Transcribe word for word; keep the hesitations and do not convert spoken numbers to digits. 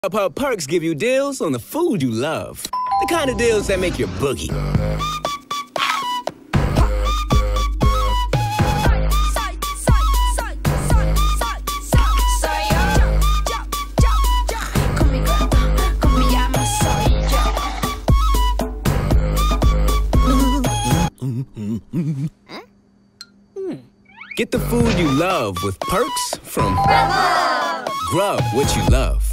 Grubhub Perks give you deals on the food you love. The kind of deals that make your boogie. Get the food you love with Perks from Grubhub. Grub what you love.